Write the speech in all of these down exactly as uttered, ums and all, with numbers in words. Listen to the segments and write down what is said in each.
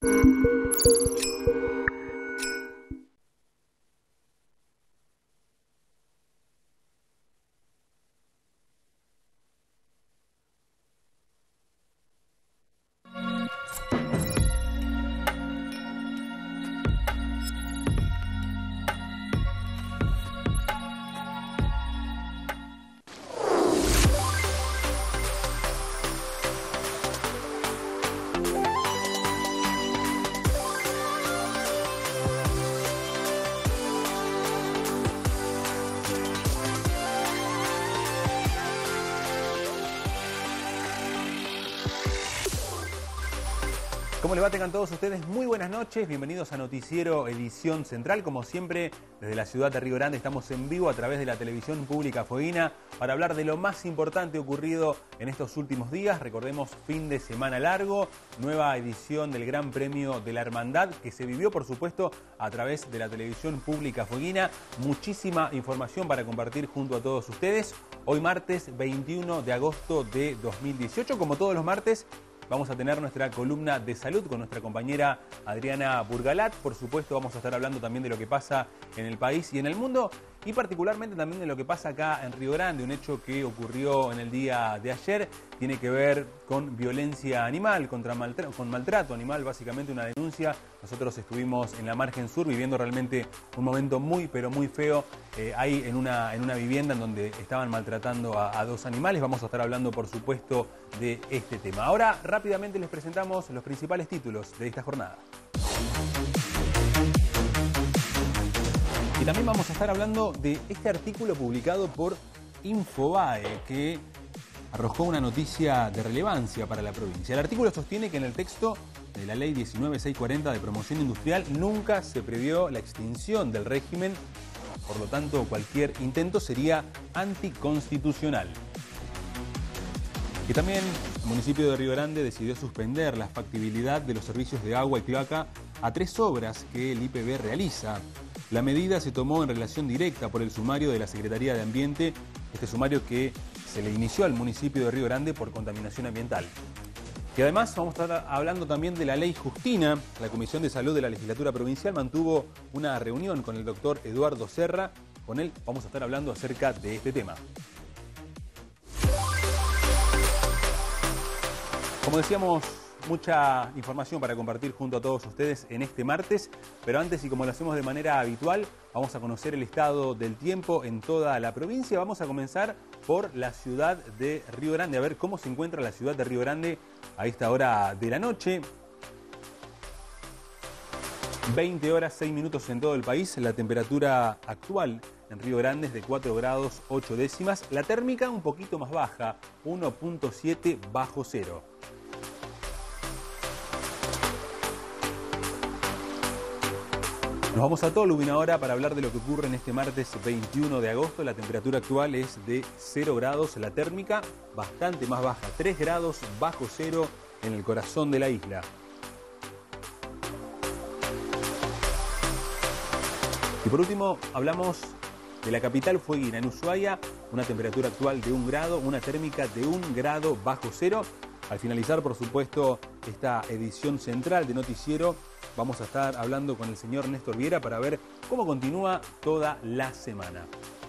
¿Cómo le va? Tengan todos ustedes muy buenas noches, bienvenidos a Noticiero Edición Central. Como siempre, desde la ciudad de Río Grande estamos en vivo a través de la televisión pública fueguina para hablar de lo más importante ocurrido en estos últimos días. Recordemos, fin de semana largo, nueva edición del Gran Premio de la Hermandad que se vivió, por supuesto, a través de la televisión pública fueguina. Muchísima información para compartir junto a todos ustedes. Hoy martes veintiuno de agosto de dos mil dieciocho, como todos los martes, vamos a tener nuestra columna de salud con nuestra compañera Adriana Burgalat. Por supuesto, vamos a estar hablando también de lo que pasa en el país y en el mundo, y particularmente también de lo que pasa acá en Río Grande, un hecho que ocurrió en el día de ayer, tiene que ver con violencia animal, contra maltra con maltrato animal, básicamente una denuncia. Nosotros estuvimos en la margen sur viviendo realmente un momento muy, pero muy feo, eh, ahí en una, en una vivienda en donde estaban maltratando a, a dos animales. Vamos a estar hablando, por supuesto, de este tema. Ahora, rápidamente les presentamos los principales títulos de esta jornada. Y también vamos a estar hablando de este artículo publicado por Infobae, que arrojó una noticia de relevancia para la provincia. El artículo sostiene que en el texto de la ley diecinueve mil seiscientos cuarenta de promoción industrial nunca se previó la extinción del régimen, por lo tanto cualquier intento sería anticonstitucional. Y también el municipio de Río Grande decidió suspender la factibilidad de los servicios de agua y cloaca a tres obras que el I P B realiza. La medida se tomó en relación directa por el sumario de la Secretaría de Ambiente, este sumario que se le inició al municipio de Río Grande por contaminación ambiental. Y además vamos a estar hablando también de la ley Justina. La Comisión de Salud de la Legislatura Provincial mantuvo una reunión con el doctor Eduardo Serra. Con él vamos a estar hablando acerca de este tema. Como decíamos, mucha información para compartir junto a todos ustedes en este martes, pero antes, y como lo hacemos de manera habitual, vamos a conocer el estado del tiempo en toda la provincia. Vamos a comenzar por la ciudad de Río Grande, a ver cómo se encuentra la ciudad de Río Grande a esta hora de la noche. veinte horas, seis minutos en todo el país. La temperatura actual en Río Grande es de cuatro grados ocho décimas. La térmica un poquito más baja, uno punto siete bajo cero. Nos vamos a Tolubin ahora para hablar de lo que ocurre en este martes veintiuno de agosto. La temperatura actual es de cero grados, la térmica bastante más baja, tres grados bajo cero en el corazón de la isla. Y por último hablamos de la capital fueguina, en Ushuaia, una temperatura actual de un grado, una térmica de un grado bajo cero. Al finalizar, por supuesto, esta edición central de Noticiero, vamos a estar hablando con el señor Néstor Viera para ver cómo continúa toda la semana.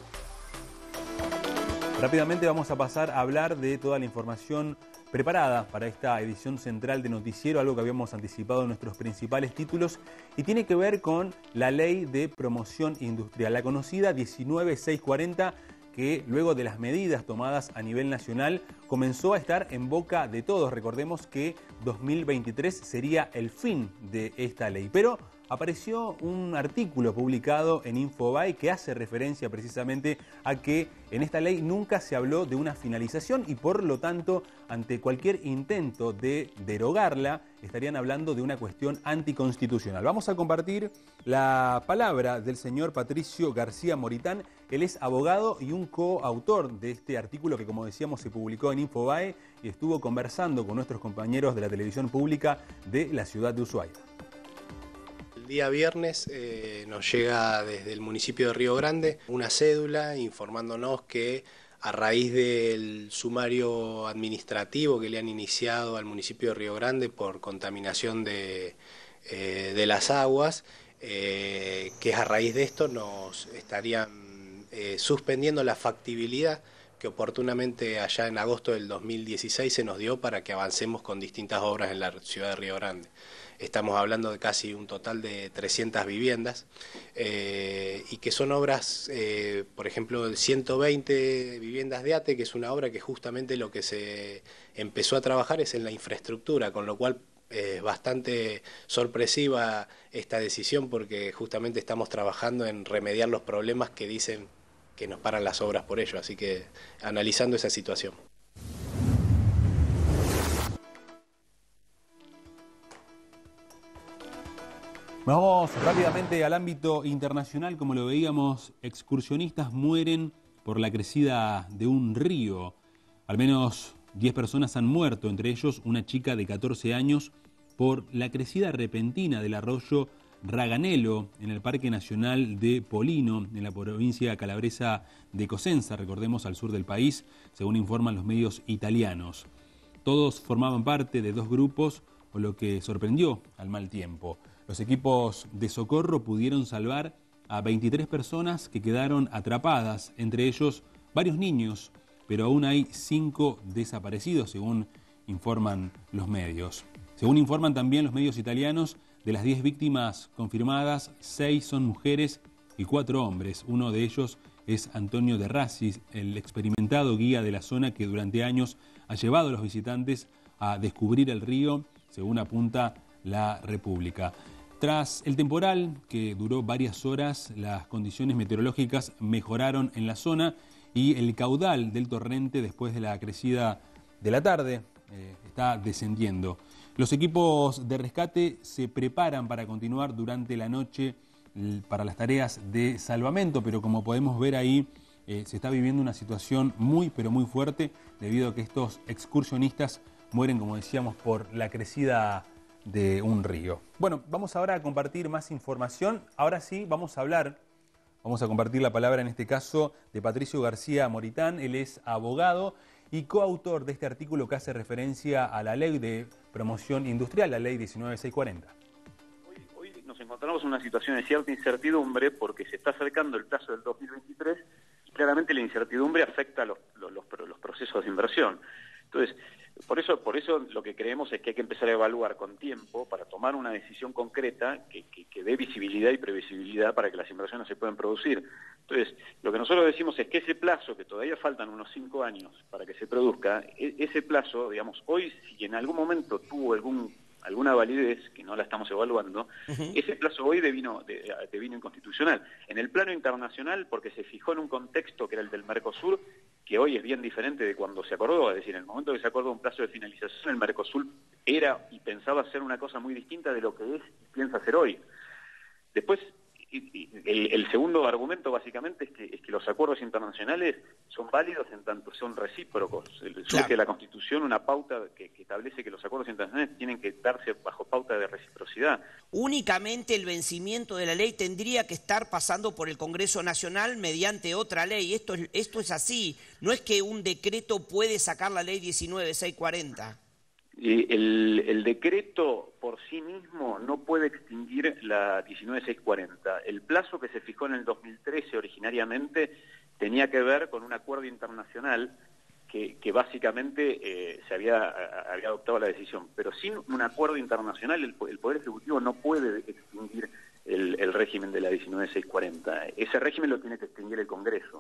Rápidamente vamos a pasar a hablar de toda la información preparada para esta edición central de Noticiero, algo que habíamos anticipado en nuestros principales títulos, y tiene que ver con la Ley de Promoción Industrial, la conocida diecinueve mil seiscientos cuarenta, que luego de las medidas tomadas a nivel nacional comenzó a estar en boca de todos. Recordemos que dos mil veintitrés sería el fin de esta ley, pero apareció un artículo publicado en Infobae que hace referencia precisamente a que en esta ley nunca se habló de una finalización y por lo tanto ante cualquier intento de derogarla estarían hablando de una cuestión anticonstitucional. Vamos a compartir la palabra del señor Patricio García Moritán. Él es abogado y un coautor de este artículo que, como decíamos, se publicó en Infobae y estuvo conversando con nuestros compañeros de la televisión pública de la ciudad de Ushuaia. El día viernes eh, nos llega desde el municipio de Río Grande una cédula informándonos que a raíz del sumario administrativo que le han iniciado al municipio de Río Grande por contaminación de eh, de las aguas, eh, que a raíz de esto nos estarían eh, suspendiendo la factibilidad que oportunamente allá en agosto del dos mil dieciséis se nos dio para que avancemos con distintas obras en la ciudad de Río Grande. Estamos hablando de casi un total de trescientas viviendas eh, y que son obras, eh, por ejemplo, ciento veinte viviendas de ATE, que es una obra que justamente lo que se empezó a trabajar es en la infraestructura, con lo cual es bastante sorpresiva esta decisión porque justamente estamos trabajando en remediar los problemas que dicen que nos paran las obras por ello, así que analizando esa situación. Vamos rápidamente al ámbito internacional. Como lo veíamos, excursionistas mueren por la crecida de un río. Al menos diez personas han muerto, entre ellos una chica de catorce años, por la crecida repentina del arroyo Raganello en el Parque Nacional de Polino, en la provincia calabresa de Cosenza, recordemos, al sur del país, según informan los medios italianos. Todos formaban parte de dos grupos, o lo que sorprendió al mal tiempo. Los equipos de socorro pudieron salvar a veintitrés personas que quedaron atrapadas, entre ellos varios niños, pero aún hay cinco desaparecidos, según informan los medios. Según informan también los medios italianos, de las diez víctimas confirmadas, seis son mujeres y cuatro hombres. Uno de ellos es Antonio De Rassis, el experimentado guía de la zona que durante años ha llevado a los visitantes a descubrir el río, según apunta la República. Tras el temporal, que duró varias horas, las condiciones meteorológicas mejoraron en la zona y el caudal del torrente, después de la crecida de la tarde, eh, está descendiendo. Los equipos de rescate se preparan para continuar durante la noche para las tareas de salvamento, pero como podemos ver ahí, eh, se está viviendo una situación muy, pero muy fuerte, debido a que estos excursionistas mueren, como decíamos, por la crecida de un río. Bueno, vamos ahora a compartir más información. Ahora sí, vamos a hablar, vamos a compartir la palabra en este caso de Patricio García Moritán. Él es abogado y coautor de este artículo que hace referencia a la ley de promoción industrial, la ley diecinueve mil seiscientos cuarenta. Hoy, hoy nos encontramos en una situación de cierta incertidumbre porque se está acercando el plazo del dos mil veintitrés y claramente la incertidumbre afecta a los, los, los, los procesos de inversión. Entonces, Por eso, por eso lo que creemos es que hay que empezar a evaluar con tiempo para tomar una decisión concreta que, que, que dé visibilidad y previsibilidad para que las inversiones se puedan producir. Entonces, lo que nosotros decimos es que ese plazo, que todavía faltan unos cinco años para que se produzca, ese plazo, digamos, hoy si en algún momento tuvo algún alguna validez, que no la estamos evaluando, uh-huh. ese plazo hoy devino, de, devino inconstitucional. En el plano internacional, porque se fijó en un contexto que era el del Mercosur, que hoy es bien diferente de cuando se acordó, es decir, en el momento que se acordó un plazo de finalización, el Mercosur era y pensaba hacer una cosa muy distinta de lo que es y piensa hacer hoy. Después, el, el segundo argumento básicamente es que, es que los acuerdos internacionales son válidos en tanto son recíprocos. Surge claro. de la Constitución una pauta que, que establece que los acuerdos internacionales tienen que darse bajo pauta de reciprocidad. Únicamente el vencimiento de la ley tendría que estar pasando por el Congreso Nacional mediante otra ley. Esto es, esto es así. No es que un decreto puede sacar la ley diecinueve mil seiscientos cuarenta. El, el decreto por sí mismo no puede extinguir la diecinueve mil seiscientos cuarenta. El plazo que se fijó en el dos mil trece originariamente tenía que ver con un acuerdo internacional que, que básicamente eh, se había, había adoptado la decisión. Pero sin un acuerdo internacional el, el Poder Ejecutivo no puede extinguir el, el régimen de la diecinueve mil seiscientos cuarenta. Ese régimen lo tiene que extinguir el Congreso.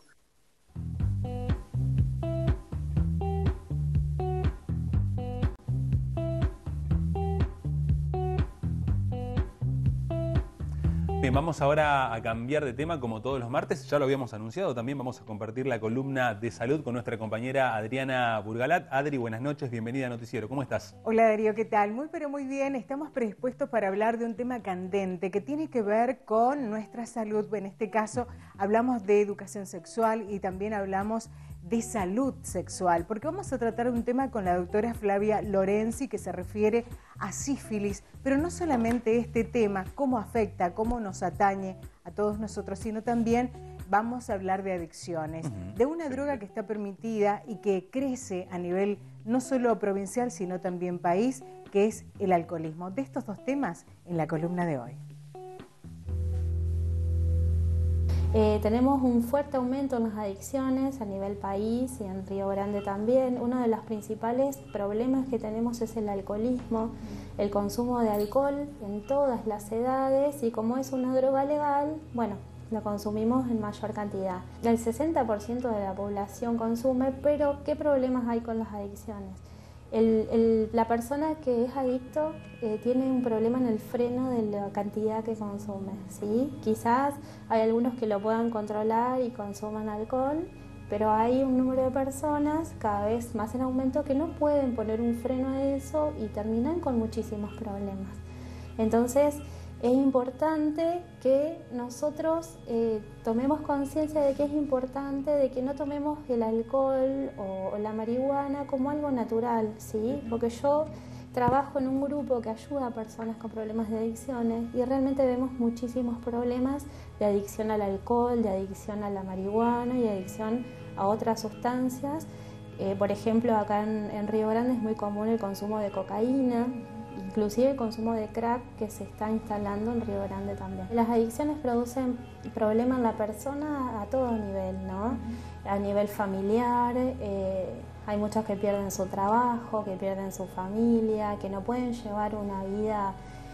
Bien, vamos ahora a cambiar de tema como todos los martes, ya lo habíamos anunciado, también vamos a compartir la columna de salud con nuestra compañera Adriana Burgalat. Adri, buenas noches, bienvenida a Noticiero, ¿cómo estás? Hola Darío, ¿qué tal? Muy pero muy bien, estamos predispuestos para hablar de un tema candente que tiene que ver con nuestra salud. En este caso hablamos de educación sexual y también hablamos de salud sexual, porque vamos a tratar un tema con la doctora Flavia Lorenzi que se refiere a sífilis, pero no solamente este tema, cómo afecta, cómo nos atañe a todos nosotros, sino también vamos a hablar de adicciones, uh-huh. de una droga que está permitida y que crece a nivel no solo provincial, sino también país, que es el alcoholismo. De estos dos temas, en la columna de hoy. Eh, tenemos un fuerte aumento en las adicciones a nivel país y en Río Grande también. Uno de los principales problemas que tenemos es el alcoholismo, el consumo de alcohol en todas las edades, y como es una droga legal, bueno, lo consumimos en mayor cantidad. El sesenta por ciento de la población consume, pero ¿qué problemas hay con las adicciones? El, el, la persona que es adicto eh, tiene un problema en el freno de la cantidad que consume, ¿sí? Quizás hay algunos que lo puedan controlar y consuman alcohol, pero hay un número de personas cada vez más en aumento que no pueden poner un freno a eso y terminan con muchísimos problemas. Entonces, es importante que nosotros eh, tomemos conciencia de que es importante, de que no tomemos el alcohol o, o la marihuana como algo natural, ¿sí? Porque yo trabajo en un grupo que ayuda a personas con problemas de adicciones y realmente vemos muchísimos problemas de adicción al alcohol, de adicción a la marihuana y de adicción a otras sustancias. Eh, por ejemplo, acá en, en Río Grande es muy común el consumo de cocaína, inclusive el consumo de crack que se está instalando en Río Grande también. Las adicciones producen problemas en la persona a todo nivel, ¿no? A nivel familiar, eh, hay muchos que pierden su trabajo, que pierden su familia, que no pueden llevar una vida,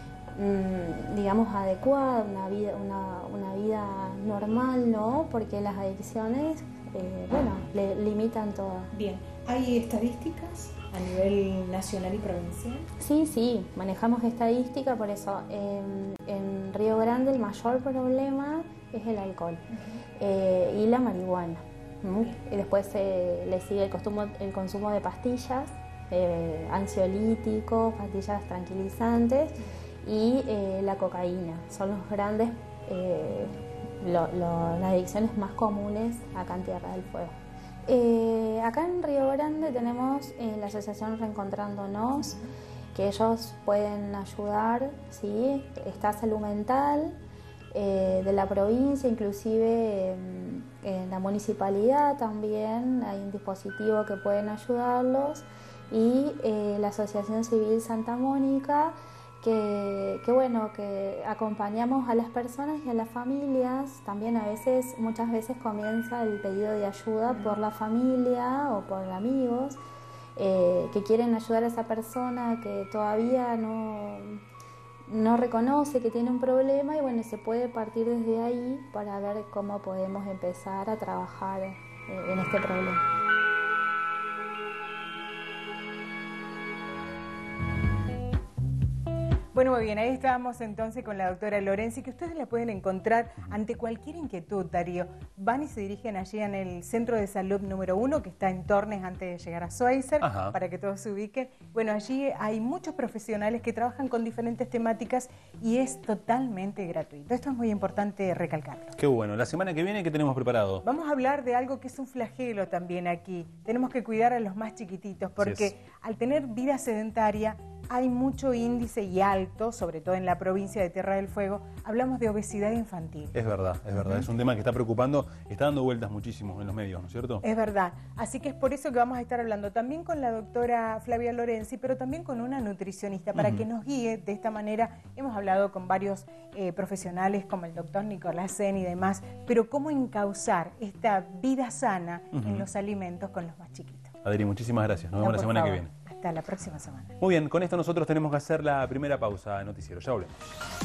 mmm, digamos, adecuada, una vida, una, una vida normal, ¿no? Porque las adicciones, eh, bueno, le limitan todo. Bien, ¿hay estadísticas a nivel nacional y provincial? Sí, sí, manejamos estadística, por eso en, en Río Grande el mayor problema es el alcohol uh-huh. eh, y la marihuana. ¿Mm? Y después eh, le sigue el consumo, el consumo de pastillas, eh, ansiolíticos, pastillas tranquilizantes y eh, la cocaína. Son los grandes, eh, lo, lo, las adicciones más comunes acá en Tierra del Fuego. Eh, acá en Río Grande tenemos eh, la asociación Reencontrándonos, que ellos pueden ayudar, ¿sí? Está Salud Mental eh, de la provincia, inclusive eh, en la municipalidad también hay un dispositivo que pueden ayudarlos, y eh, la Asociación Civil Santa Mónica, Que, que bueno, que acompañamos a las personas y a las familias. También a veces, muchas veces comienza el pedido de ayuda por la familia o por amigos eh, que quieren ayudar a esa persona que todavía no, no reconoce que tiene un problema, y bueno, se puede partir desde ahí para ver cómo podemos empezar a trabajar eh, en este problema. Bueno, muy bien, ahí estábamos entonces con la doctora Lorenzi, que ustedes la pueden encontrar ante cualquier inquietud, Darío. Van y se dirigen allí en el Centro de Salud número uno, que está en Tornes antes de llegar a Schweitzer, Ajá. para que todos se ubiquen. Bueno, allí hay muchos profesionales que trabajan con diferentes temáticas y es totalmente gratuito. Esto es muy importante recalcarlo. Qué bueno. La semana que viene, ¿qué tenemos preparado? Vamos a hablar de algo que es un flagelo también aquí. Tenemos que cuidar a los más chiquititos, porque es. al tener vida sedentaria, hay mucho índice y alto, sobre todo en la provincia de Tierra del Fuego, hablamos de obesidad infantil. Es verdad, es verdad. Uh-huh. Es un tema que está preocupando, está dando vueltas muchísimo en los medios, ¿no es cierto? Es verdad. Así que es por eso que vamos a estar hablando también con la doctora Flavia Lorenzi, pero también con una nutricionista, para uh-huh. que nos guíe de esta manera. Hemos hablado con varios eh, profesionales, como el doctor Nicolás Zen y demás, pero cómo encauzar esta vida sana uh-huh. en los alimentos con los más chiquitos. Adri, muchísimas gracias. Nos vemos no, la semana favor. que viene. Hasta la próxima semana. Muy bien, con esto nosotros tenemos que hacer la primera pausa de Noticiero. Ya volvemos.